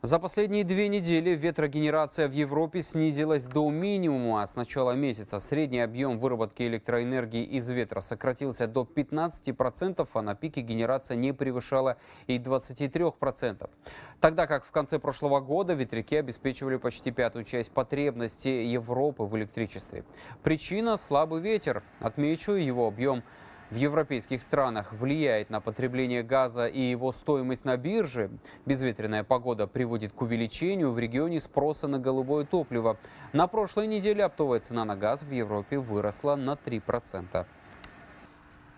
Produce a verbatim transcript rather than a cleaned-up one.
За последние две недели ветрогенерация в Европе снизилась до минимума. С начала месяца средний объем выработки электроэнергии из ветра сократился до пятнадцати процентов, а на пике генерация не превышала и двадцати трёх процентов. Тогда как в конце прошлого года ветряки обеспечивали почти пятую часть потребности Европы в электричестве. Причина – слабый ветер. Отмечу, его объем в европейских странах влияет на потребление газа и его стоимость на бирже. Безветренная погода приводит к увеличению в регионе спроса на голубое топливо. На прошлой неделе оптовая цена на газ в Европе выросла на три процента.